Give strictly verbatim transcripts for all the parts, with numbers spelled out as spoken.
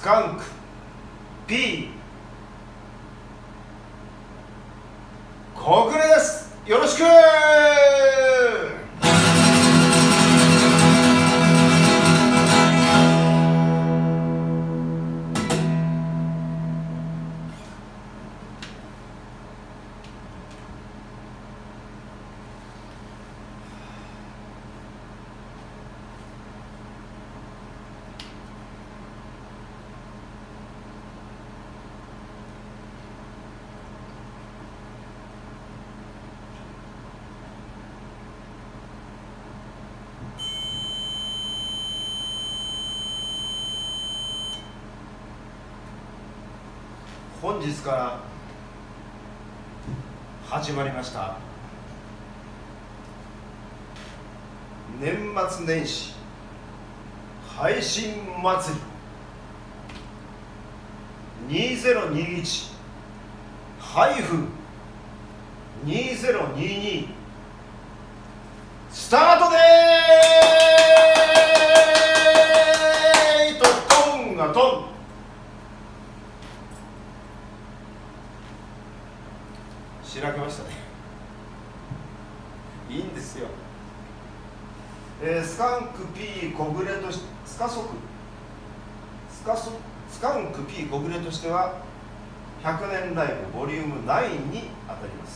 カンク P 小暮です。よろしく。本日から始まりました年末年始配信祭りにせんにじゅういち にせんにじゅうに スタートでーとトンがトン。しらけましたね。いいんですよ。えー、スカンク P 小暮としスカソクスカソスカンク P 小暮としてはひゃくねんライブボリュームナインにあたります。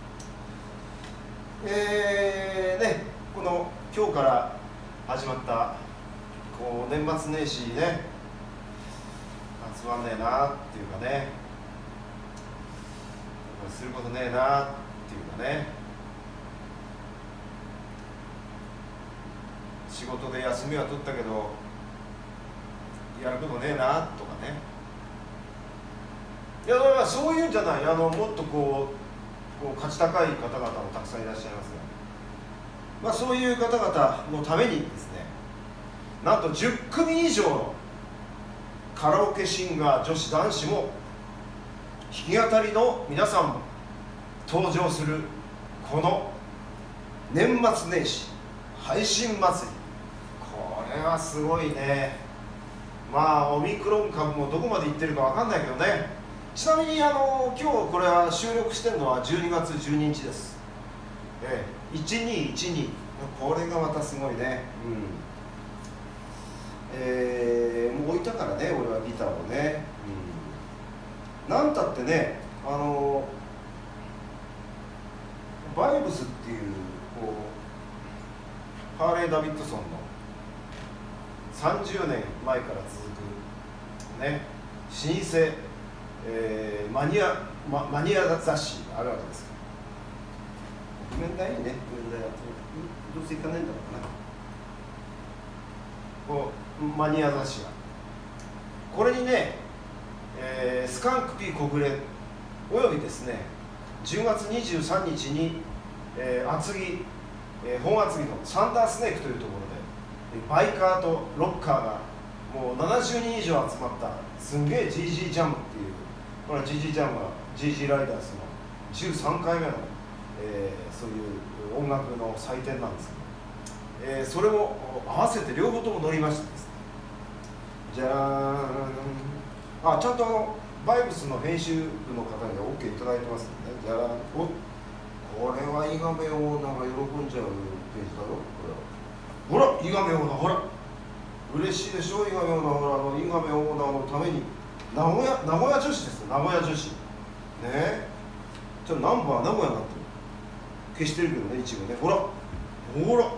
えー、ね、この今日から始まったこう年末年始ね、集まんねえなっていうかね、することねえなっていうかね、仕事で休みは取ったけどやることねえなとかね。いや、だからそういうんじゃない、あのもっとこう、こう価値高い方々もたくさんいらっしゃいますが、まあ、そういう方々のためにですね、なんとじゅっくみ以上のカラオケシンガー女子男子も弾き語りの皆さんも登場するこの年末年始配信祭り、これはすごいね。まあオミクロン株もどこまでいってるかわかんないけどね。ちなみにあの今日これは収録してるのはじゅうにがつじゅうににちです。ええ、いちにいちに、これがまたすごいね。うん、えー、もう置いたからね、俺はギターをね。うん、なんたってね、あのバイブスっていう、こうハーレー・ダビッドソンのさんじゅうねんまえから続くね、老舗、えー、マニア、ま、マニア雑誌があるわけです。譜面台にね、譜面台はどうせ行かないんだろうな、こうマニア雑誌が、これにね、えー、スカンク P 小暮およびですね、じゅうがつにじゅうさんにちに、えー、厚木、えー、本厚木のサンダースネークというところでバイカーとロッカーがもうななじゅうにん以上集まったすんげえ ジージー ジャムっていう、これは ジージー ジャムは ジージー ライダースのじゅうさんかいめの、えー、そういう音楽の祭典なんですけど、えー、それも合わせて両方とも乗りましてですね、じゃーん、あ、ちゃんとあのバイブスの編集部の方には オーケー いただいてますので、ね、じゃあおこれは伊賀目オーナーが喜んじゃうページだろ、これは。ほら、伊賀目オーナー、ほら、嬉しいでしょ、伊賀目オーナー、ほら、あの伊賀目オーナーのために、名古屋、名古屋女子ですよ、名古屋女子。ね、ちょっとナンバー名古屋になってる。消してるけどね、一部ね、ほら、ほら、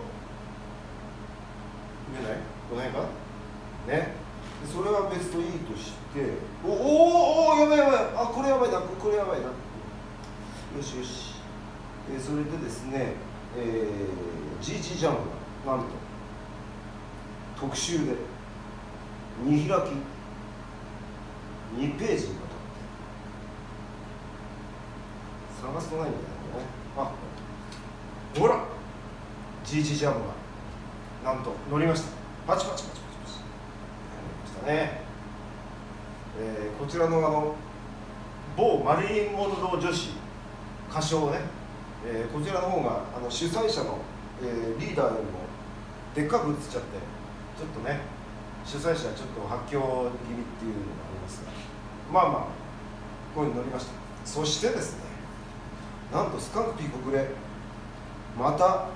見えない？この辺かね。それは別といいとして、おおお、やばいやばい、あ、これやばいな、これやばいな。よしよし。えー、それでですね、えー、ジージー ジャムがなんと特集でに開きにページにわたって探すとないんだよね。あ、ほら ジージー ジャムがなんと乗りました。パチパチパチパチパチ乗りましたね。えー、こちらのあの某マリリン・モンロー女子歌唱ね、えー、こちらの方があの主催者の、えー、リーダーよりもでっかく映っちゃって、ちょっとね、 主催者はちょっと発狂気味っていうのがありますが、まあまあここに乗りました。そしてですね、なんとスカンクピー国連また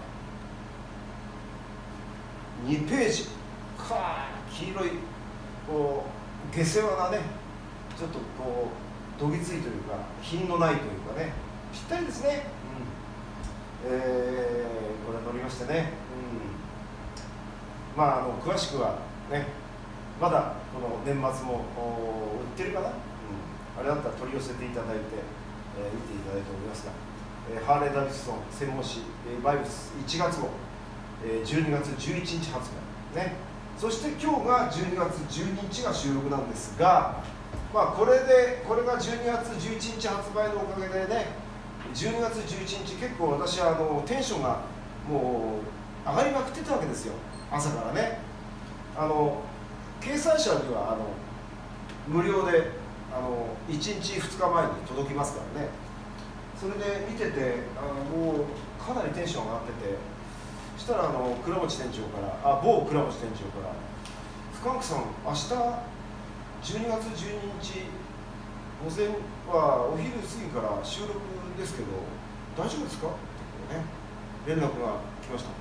にページか黄色いこう下世話なね、ちょっとこうどぎついというか品のないというかね、ぴったりですね、うんえー、これ乗りましてね、うん、まああの詳しくはね、まだこの年末も売ってるかな、うん、あれだったら取り寄せていただいて、えー、見ていただいておりますが、えー、ハーレー・ダビッドソン専門誌、えー、バイブスいちがつ号、えー、じゅうにがつじゅういちにち発売ね。そして今日がじゅうにがつじゅうににちが収録なんですが、まあ、これでこれがじゅうにがつじゅういちにち発売のおかげでね、じゅうにがつじゅういちにち結構私はあのテンションがもう上がりまくってたわけですよ、朝からね。あの掲載者にはあの無料であのいちにちふつかまえに届きますからね。それで見ててあのもうかなりテンション上がってて、そしたらあの倉持店長からあ某倉持店長から「スカンクさん、明日じゅうにがつじゅうににち午前はお昼過ぎから収録ですけど大丈夫ですか?」ってね連絡が来ました。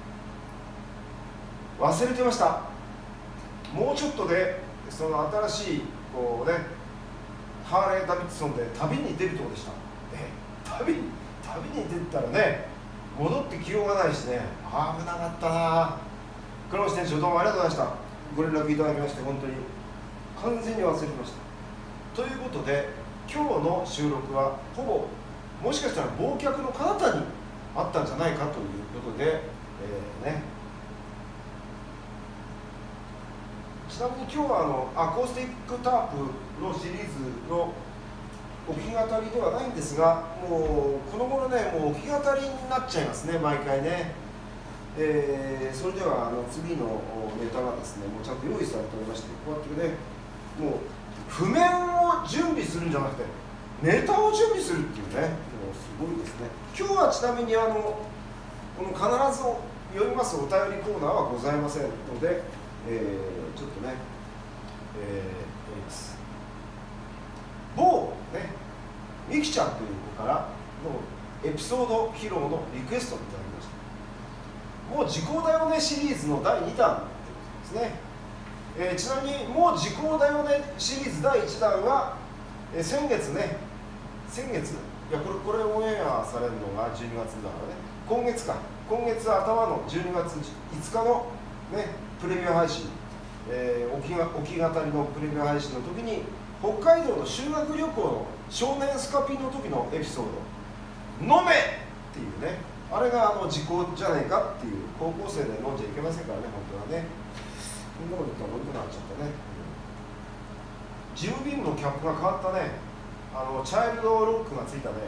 忘れてました。もうちょっとでその新しいこうねハーレー・ダビッドソンで旅に出るところでした。え旅に旅に出たらね、戻ってきようがないしね、危なかったな。倉持店長、どうもありがとうございました。ご連絡いただきまして本当に完全に忘れてました。ということで今日の収録はほぼもしかしたら忘却の彼方にあったんじゃないかということで、えーね、ちなみに今日はあのアコースティックタープのシリーズの置き語りではないんですが、もうこの頃ね、もう置き語りになっちゃいますね、毎回ね。えー、それではあの次のネタがですね、もうちゃんと用意されておりまして、こうやってね、もう譜面を準備するんじゃなくて、ネタを準備するっていうね、もうすごいですね。今日はちなみにあのこの必ず読みますお便りコーナーはございませんので、えー、ちょっとね、えー、やります。某ね、みきちゃんという子からのエピソード披露のリクエストをいただきました。もう時効だよねシリーズのだいにだんということですね。えー、ちなみにもう時効だよねシリーズだいいちだんは、えー、先月ね、先月、いやこれ、これオンエアされるのがじゅうにがつだからね、今月か、今月頭のじゅうにがついつかのね、プレミア配信、えー、置きが置き語りのプレミア配信の時に、北海道の修学旅行の少年スカピンの時のエピソード、飲めっていうね、あれがあの時効じゃないかっていう、高校生で飲んじゃいけませんからね、本当はね。そんなこと言ったら重くなっちゃったね。ジムビームのキャップが変わったね。あのチャイルドロックがついたね。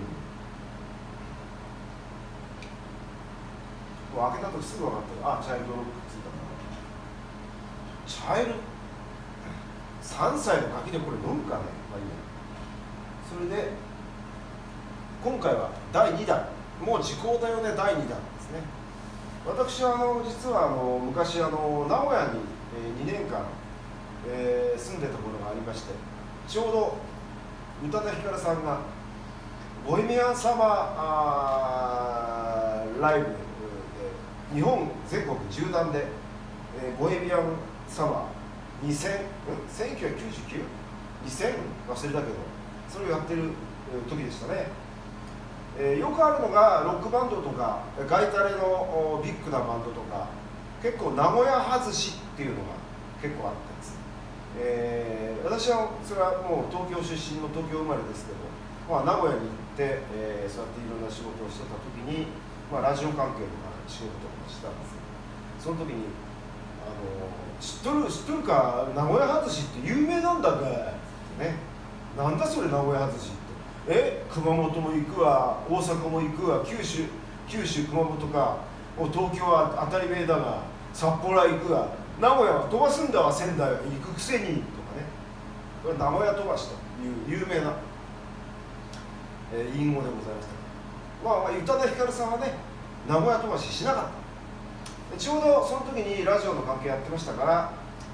うん、もう開けた時すぐ分かった。あ、チャイルドロックついたな。チャイルさんさいのガキでこれ飲むかね。まあいいや。それで今回はだいにだん、もう時効だよねだいにだんですね。私はあの実はあの昔あの名古屋に、えー、にねんかん、えー、住んでた頃がありまして、ちょうど宇多田ヒカルさんがボヘミアンサマーライブで日本全国縦断で、えー、ボヘミアンサマーにせん、せんきゅうひゃくきゅうじゅうきゅう、にせん忘れたけどそれをやってる時でしたね。えー、よくあるのがロックバンドとかガイタレのビッグなバンドとか、結構名古屋外しっていうのが結構あったんです。えー、私はそれはもう東京出身の東京生まれですけど、まあ、名古屋に行って、えー、そうやっていろんな仕事をしてた時に、まあ、ラジオ関係の仕事とかもしたんですけど、その時にあの知っとる知っとるか名古屋外しって有名なんだべってね、なんだそれ名古屋外しって、え熊本も行くわ、大阪も行くわ、九州九州熊本か、もう東京は当たり前だが札幌は行くわ、名古屋は飛ばすんだわ、仙台は行くくせにとかね、これ名古屋飛ばしという有名な、えー、隠語でございました。まあ、まあ、宇多田ヒカルさんはね名古屋飛ばししなかった。ちょうどその時にラジオの関係やってましたから、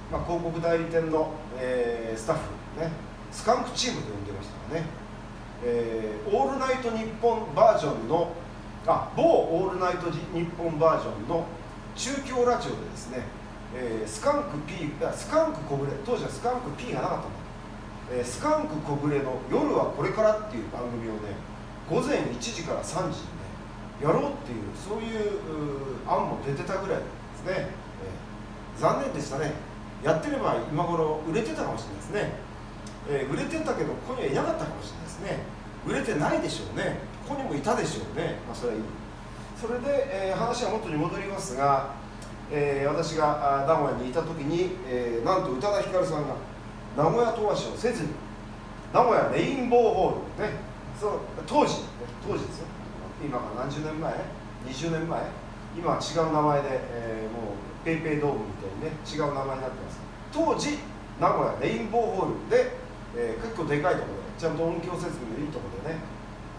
まあ、広告代理店の、えー、スタッフね、スカンクチームと呼んでましたからね、えー、オールナイトニッポンバージョンのあ某オールナイトニッポンバージョンの中京ラジオでですね、えー、スカンク P スカンク小暮、当時はスカンク P がなかったんだ、えー、スカンク小暮の夜はこれからっていう番組をね、午前いちじからさんじにねやろうっていう、そういう案も出てたぐらいですね、えー、残念でしたね。やってれば今頃売れてたかもしれないですね、えー、売れてたけどここにはいなかったかもしれないですね。売れてないでしょうね。ここにもいたでしょうね。まあ、それはいい。それで、えー、話は元に戻りますが、えー、私が名古屋にいた時に、えー、なんと宇多田ヒカルさんが名古屋飛ばしをせずに名古屋レインボーホールね、そう当時、ね、当時ですよ。今から何十年前、にじゅうねんまえ、今は違う名前で、えー、もうペイペイドームみたいにね、違う名前になってます。当時名古屋レインボーホールで、えー、結構でかいところで、ちゃんと音響設備のいいところでね、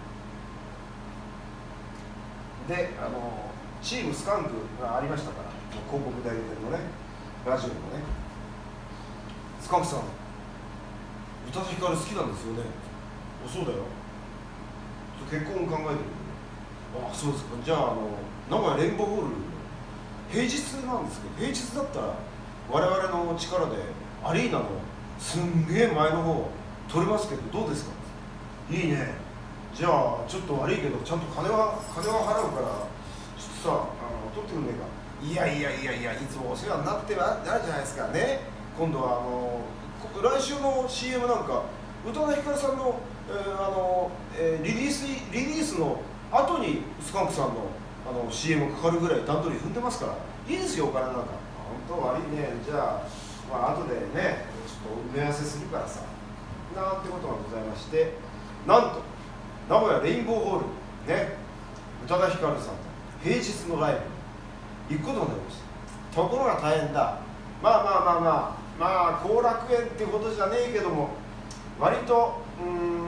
で、あのチームスカンクがありましたから、広告代理店のね、ラジオのね、スカンクさん、宇多田ヒカル好きなんですよね。お、そうだよ。結婚考えてる。あ、そうですか。じゃあ、あの名古屋レインボーホール、平日なんですけど、平日だったら我々の力でアリーナのすんげえ前の方取れますけど、どうですか。いいね。じゃあちょっと悪いけどちゃんと金は金は払うから、ちょっとさ、あの取ってくんねえか。いやいやいやいや、いつもお世話になってはなるじゃないですかね。今度はあの来週の シーエム なんか宇多田ヒカルさんの、えーあのえー、リリースリリースの後にスカンクさんのあの シーエム かかるぐらい段取り踏んでますから、いいですよ、お金なんか。本当悪いね。じゃあ、まあ後でね、ちょっと埋め合わせするからさ、なんてことがございまして、なんと名古屋レインボーホールね、宇多田ヒカルさんと平日のライブに行くことができました。ところが大変だ。まあまあまあまあまあ後楽園ってことじゃねえけども、割とうー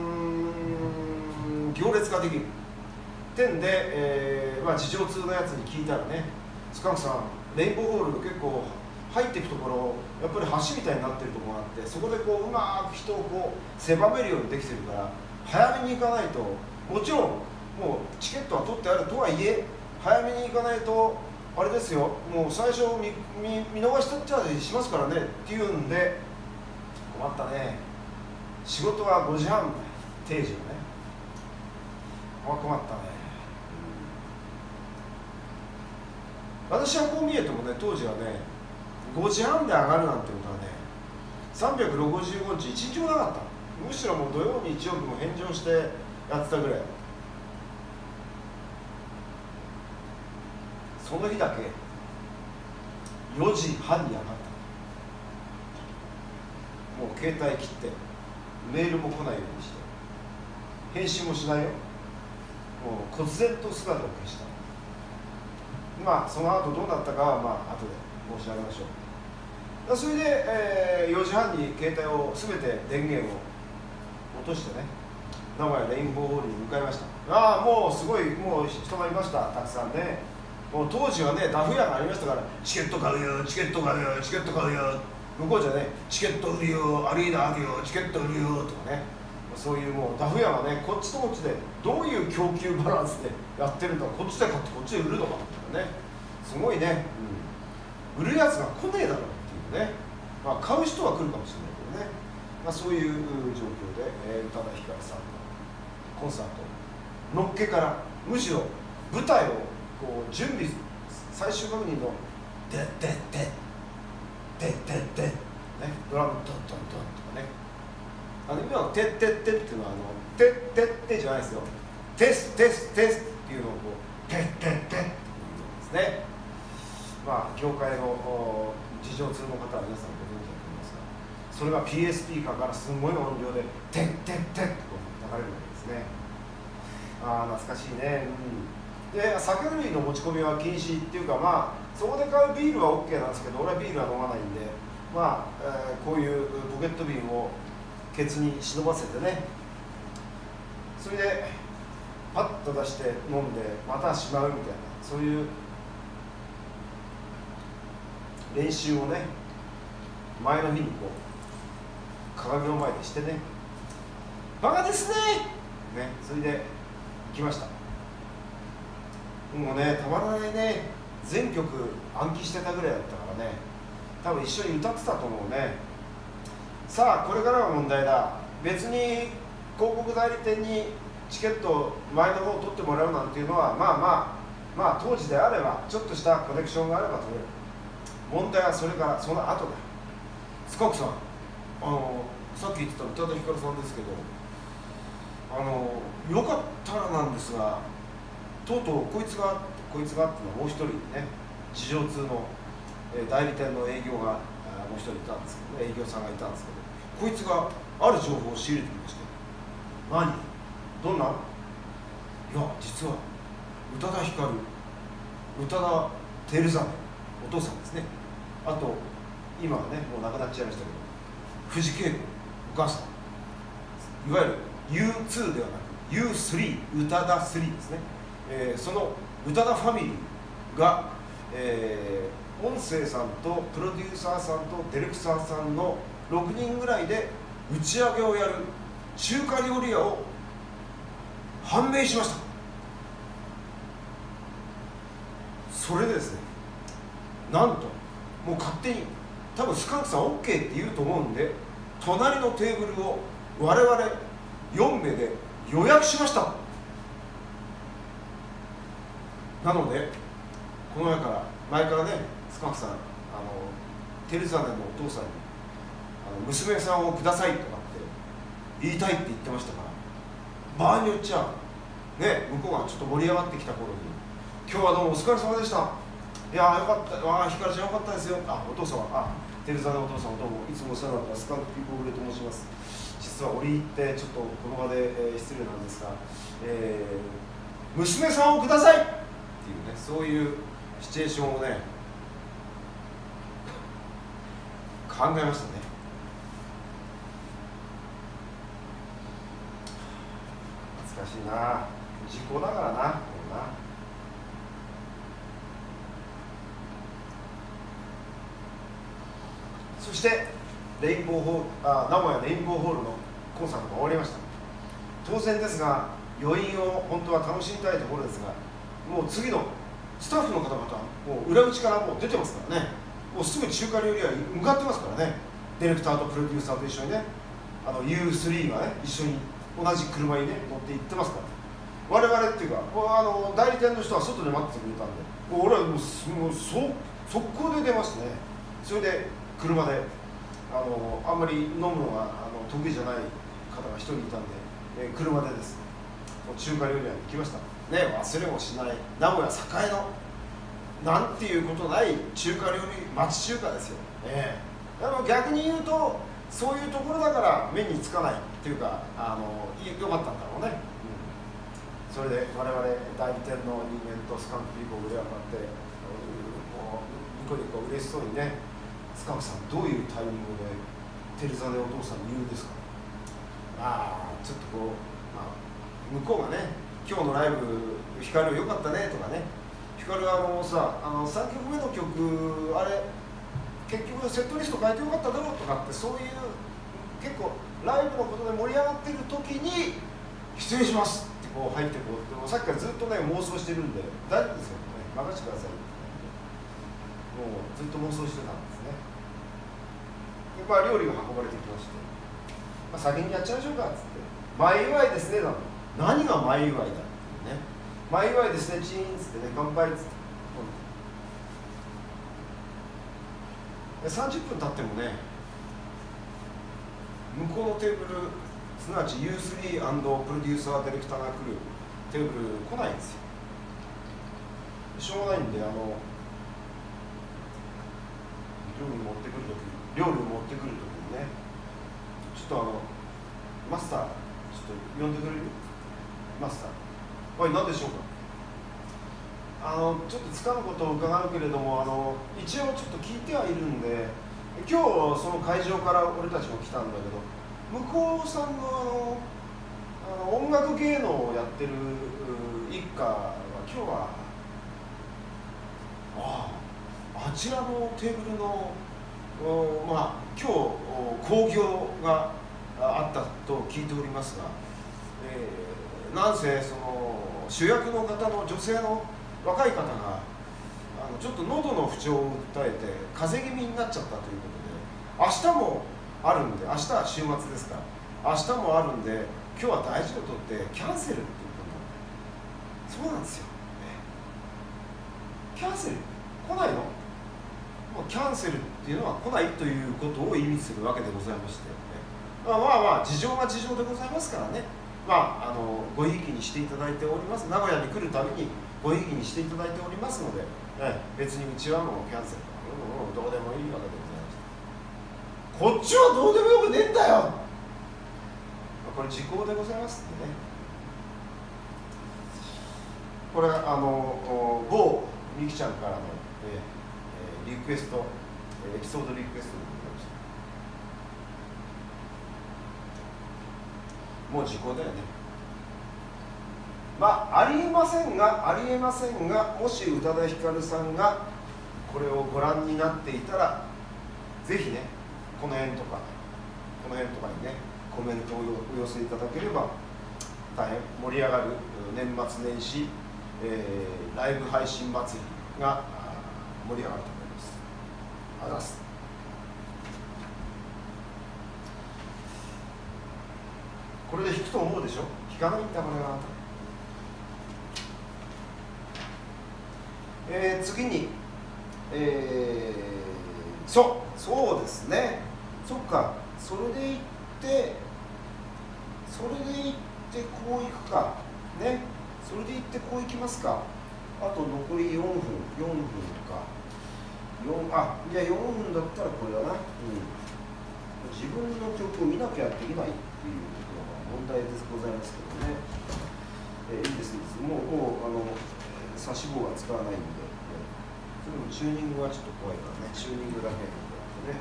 ん行列ができる点で、えーまあ、事情通のやつに聞いたらね、スカンクさんレインボーホール結構入っていくところ、やっぱり橋みたいになってるところがあって、そこでこううまく人をこう狭めるようにできてるから、早めに行かないと、もちろんもうチケットは取ってあるとはいえ、早めに行かないとあれですよ、もう最初 見, 見, 見逃しちゃったりしますからねっていうんで、困ったね。仕事はごじはん定時のね、困ったね。私はこう見えてもね、当時はね、ごじはんで上がるなんてことはね、さんびゃくろくじゅうごにち一日もなかった。むしろもう土曜日曜日も返上してやってたぐらい。その日だけよじはんに上がった。もう携帯切ってメールも来ないようにして、返信もしないよ。もう忽然と姿を消した。まあその後どうなったかはまあ後で申し上げましょう。それで、えー、よじはんに携帯を全て電源を落としてね、名古屋レインボーホールに向かいました。ああ、もうすごい、もう人がいました、たくさんね。もう当時はね、ダフ屋がありましたから、チケット買うよ、チケット買うよ、チケット買うよ、向こうじゃね、チケット売るよ、アリーナあるよ、チケット売るよとかね、そういうもうダフ屋がね、こっちとこっちでどういう供給バランスでやってるのか、こっちで買ってこっちで売るのかとかね、すごいね、うん、売るやつが来ねえだろうっていうね、まあ、買う人は来るかもしれないけどね、まあ、そういう状況で、えー、宇多田ヒカルさんのコンサートのっけから、むしろ舞台をこう準備、最終確認の「でででででで」ね、ドラムドンドンドンとかね、あの今の「てってって」っていうのはあの「てってって」じゃないですよ、「テステステス」っていうのをこう「てってって」っていうんですね。まあ業界の事情通の方は皆さんご存知だと思いますが、それが ピーエスピー カーからすごい音量で「てってって」ってこう流れるわけですね。ああ懐かしいね。うん、で酒類の持ち込みは禁止っていうか、まあそこで買うビールは OK なんですけど、俺はビールは飲まないんで、まあ、えー、こういうポケット瓶をケツに忍ばせてね、それでパッと出して飲んでまたしまうみたいな、そういう練習をね前の日にこう鏡の前でしてね、バカですねね、それで行きました。もうね、たまらないね、全曲暗記してたぐらいだったからね、多分一緒に歌ってたと思うね。さあこれからは問題だ。別に広告代理店にチケット前の方を取ってもらうなんていうのは、まあまあまあ当時であればちょっとしたコネクションがあれば取れる。問題はそれからその後だ。スカンクさん、あのさっき言ってた宇多田ヒカルさんですけど、あのよかったらなんですが、とうとうこいつがこいつがっていうのはもう一人ね、事情通の、えー、代理店の営業がもう一人いたんですけど、営業さんがいたんですけど、こいつがある情報を仕入れてきまして、何どんな、いや実は宇多田ヒカル、宇多田照実、お父さんですね、あと今はねもう亡くなっちゃいましたけど藤圭子、お母さん、いわゆる ユーツー ではなく ユースリー、宇多田スリーですね、えー、その宇多田ファミリーが、えー、音声さんとプロデューサーさんとディレクターさんのろくにんぐらいで打ち上げをやる中華料理屋を判明しました。それでですね、なんともう勝手に多分スカンクさん OK って言うと思うんで、隣のテーブルを我々よんめいで予約しました。なのでこの前から前からね、スカンクさん、あのテルザネのお父さんにあの娘さんをくださいとかって言いたいって言ってましたから、場合によっちゃね、向こうがちょっと盛り上がってきた頃に「今日はどうもお疲れ様でした」「いやーよかった、ああひかるちゃんよかったですよ」あ、お父様、あ、テルザネのお父様どうもいつもお世話になったスカンクピーポーグレと申します。実は折り入ってちょっとこの場で、えー、失礼なんですが、えー、娘さんをくださいっていうね、そういうシチュエーションをね考えましたね。懐かしいな、時効だからな、これな。そしてレインボーホール、あ、名古屋レインボーホールのコンサートが終わりました。当然ですが余韻を本当は楽しみたいところですが、もう次のスタッフの方々もう裏口からもう出てますからね、もうすぐ中華料理屋に向かってますからね、ディレクターとプロデューサーと一緒にね、あの ユースリー がね一緒に同じ車にね乗って行ってますから、我々っていうかあの代理店の人は外で待っててくれたんで、もう俺はもうもうそ速攻で出ましてね、それで車であのあんまり飲むのがあの得意じゃない方が一人いたんで、えー、車でですね中華料理屋に行きましたね。忘れもしない名古屋栄のなんていうことない中華料理町中華ですよ、えー、でも逆に言うとそういうところだから目につかないっていうか、あのよかったんだろうね、うん、それで我々代理店の人間とスカンクピーポーで上がってこうニコニコ嬉しそうにね、スカンクさんどういうタイミングでテルザネお父さんに言うんですか。まあちょっとこう、まあ、向こうがね今日のライブヒカルよかったねとかね、ヒカルあのさあのさんきょくめの曲あれ結局セットリスト変えてよかっただろうとかって、そういう結構ライブのことで盛り上がってる時に失礼しますってこう入ってこうって、さっきからずっとね妄想してるんで大丈夫ですよね、任せてくださいってもうずっと妄想してたんですね。で、まあ、料理が運ばれてきまして、まあ、先にやっちゃいましょうかっつって「前祝いですね」だと「何が前祝いだ」っていうね「前祝いですねチーン」っつってね「乾杯」っつって、でさんじゅっぷん経ってもね向こうのテーブル、すなわち ユースリー& プロデューサーディレクターが来るテーブル来ないんですよ。しょうがないんで、あの料理持ってくるとき料理持ってくるときにね、ちょっとあのマスターちょっと呼んでくれる？マスター、はい、何でしょうか。あのちょっとつかぬことを伺うけれども、あの一応ちょっと聞いてはいるんで、今日その会場から俺たちも来たんだけど、向こうさんのあのあの音楽芸能をやってる一家は今日はあああちらのテーブルのおまあ今日興行があったと聞いておりますが、えー、なんせその主役の方の女性の若い方があのちょっと喉の不調を訴えて風邪気味になっちゃったということで、明日もあるんで、明日は週末ですから明日もあるんで、今日は大事をとってキャンセルっていうことそうなんですよ、ね、キャンセル来ないの？キャンセルっていうのは来ないということを意味するわけでございまして、ね、まあまあまあ事情が事情でございますからね、まあ、あのごひいきにしていただいております。名古屋に来るたびにごひいきにしていただいておりますので、ね、別にうちはもうキャンセルとか、うんうん、どうでもいいわけでございました。こっちはどうでもよくねえんだよ。これ時効でございますんでね。これはあの某みきちゃんからの、えー、リクエスト、エピソードリクエストでございました。もう時効だよね。まあありえませんがありえませんが、もし宇多田ヒカルさんがこれをご覧になっていたら、ぜひねこの辺とかこの辺とかにねコメントをお寄せいただければ大変盛り上がる年末年始、えー、ライブ配信祭りが盛り上がると思います。ありがとうございます。これで弾くと思うでしょ。弾かないんだこれは。えー、次に、えー、そうそうですね。そっか、それでいってそれでいってこういくかね。それでいってこういきますか。あと残りよんぷんよんぷんかよんあいやよんぷんだったらこれだな、うん、自分の曲を見なきゃできないっていうことが問題ですございますけどね、えー、いいですいいです。もうもうあの差し棒は使わないんで、それもチューニングはちょっと怖いからね、チューニングだけやってね。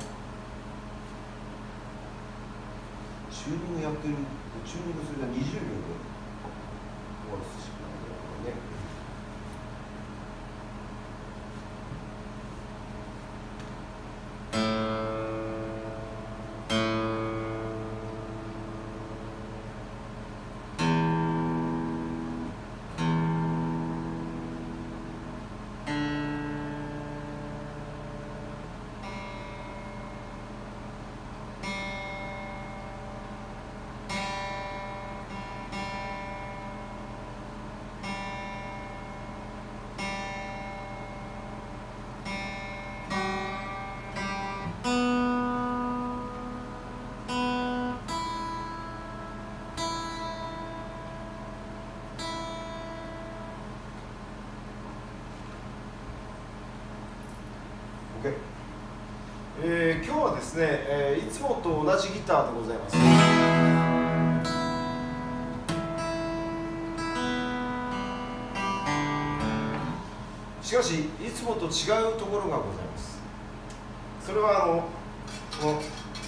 チューニングやってる、チューニングするのはにじゅうびょうで終わらせてしまうんだよね。えー、今日はですね、えー、いつもと同じギターでございます。しかしいつもと違うところがございます。それはあのこのこの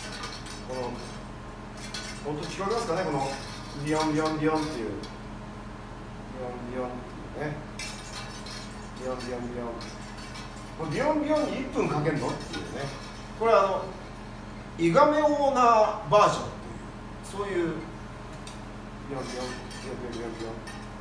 本当聞こえますかね、このビヨンビヨンビヨンっていうビヨンビヨンっていうね、ビヨンビヨンビヨン、このビヨンビヨンにいっぷんかけるのっていうね。これはあのイガメオーナーバージョンという、そういうビヨンビヨンビヨンビヨンビヨンビヨン。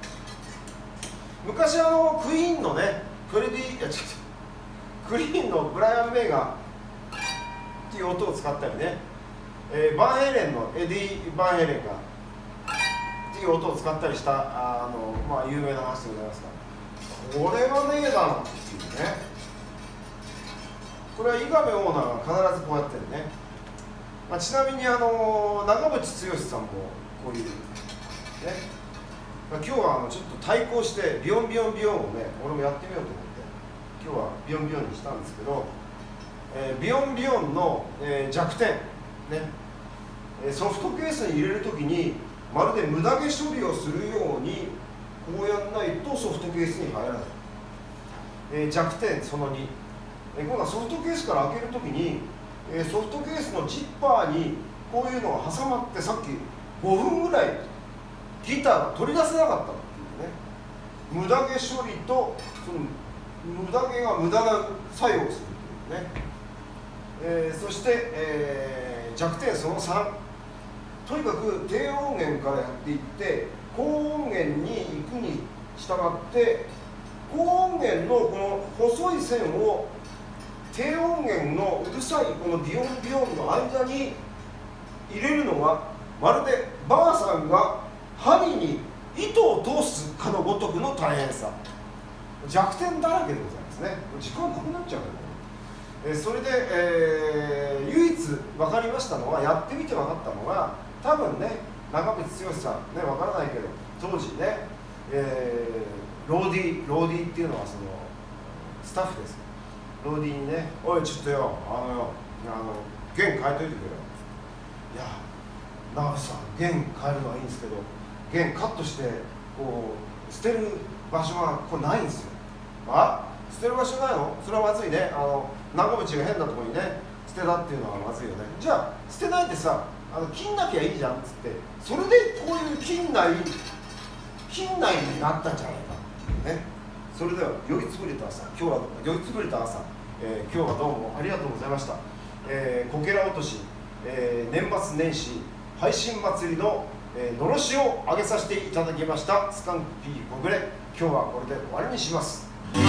昔あのクイーンのね、フレディいや違うクリーンのブライアン・メイがっていう音を使ったりね、えー、バンヘレンのエディ・バンヘレンがっていう音を使ったりしたあの、まあ、有名な話でございますが、これはねえだなっていうね。これは伊亀オーナーが必ずこうやってるね、まあ、ちなみにあの長渕剛さんもこういうね、まあ、今日はあのちょっと対抗してビヨンビヨンビヨンをね俺もやってみようと思って今日はビヨンビヨンにしたんですけど、えー、ビヨンビヨンの、えー、弱点ね、ソフトケースに入れるときにまるで無駄毛処理をするようにこうやらないとソフトケースに入らない、えー、弱点そのに、えー、今度はソフトケースから開けるときに、えー、ソフトケースのジッパーにこういうのが挟まってさっきごふんぐらいギターが取り出せなかったっていうね、無駄毛処理とその無駄毛が無駄な作用をするというね、 えー、そして、えー、弱点そのさん、とにかく低音源からやっていって高音源に行くに従って高音源のこの細い線を低音源のうるさいこのビヨンビヨンの間に入れるのがまるでばあさんが針に糸を通すかのごとくの大変さ、弱点だらけでございますね。時間なくなっちゃうよ、えそれで、えー、唯一分かりましたのは、やってみて分かったのが、多分ね長渕剛さんね、分からないけど当時ね、えー、ローディーローディーっていうのはそのスタッフです。ローディーにね、おいちょっとよ、あのよあの弦変えといてくれよ。いや長渕さん弦変えるのはいいんですけど、弦カットしてこう捨てる場所がこれないんですよ。あ、捨てる場所ないの？それはまずいね。あの長渕が変なところにね捨てたっていうのはまずいよね。じゃあ捨てないでさ、あの切んなきゃいいじゃんっつって、それでこういう近代近代になったんじゃないかね。それでは酔いつぶれた朝、今日は酔いつぶれた朝、えー、今日はどうもありがとうございました。えー、こけら落とし、えー、年末年始配信祭りの、えー、のろしを上げさせていただきましたスカンク P 小暮、今日はこれで終わりにします。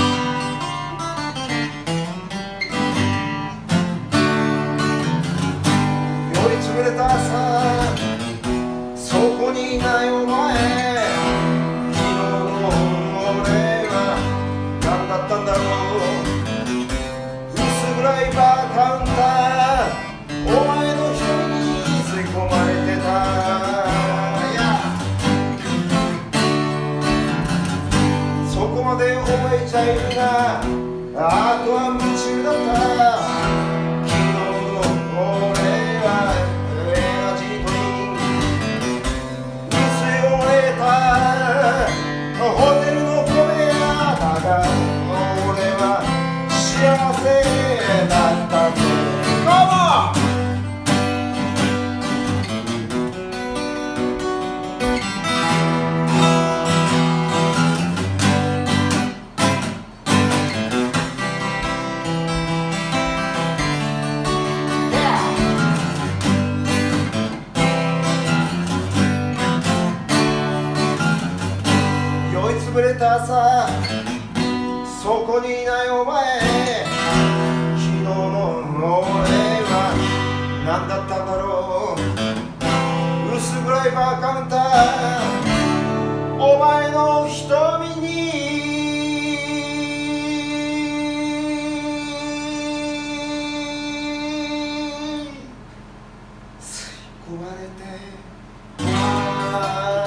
酔いつぶれた朝、そこにいないお前、昨日の俺は何だったんだろう。薄暗いバーカウンター、お前の瞳に吸い込まれてた。そこまで覚えちゃいるが、あとは夢中だった。昨日の俺はエナジードリンク盗み終えたホテルの小部屋だが、俺は幸せだったぜ。どうも潰れた朝、そこにいないお前、昨日の俺は何だったんだろう。薄暗いバーカウンター、お前の瞳に吸い込まれて、ああ